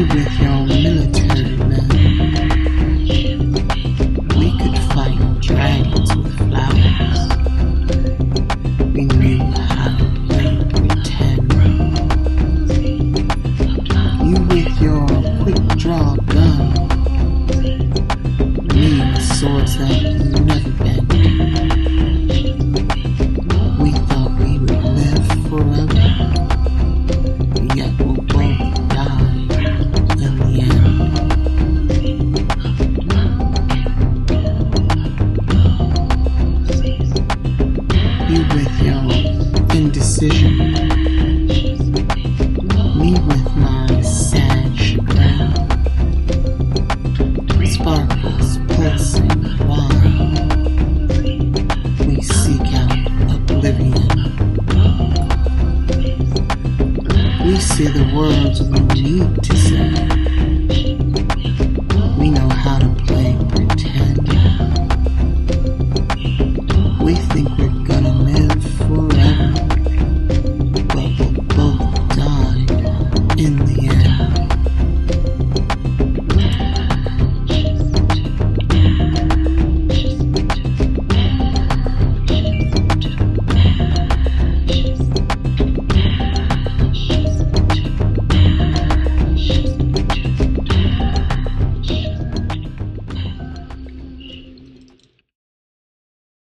with your military men. We could fight dragons with flowers. We knew how to play pretend. You with your quick draw gun. Me with swords that never bend. We thought we would live forever. Yet we'll both die in the end. You with your indecision. Me with my sad chagrin. Sparkles pulsing wide. We seek out oblivion. We say the words we need to say.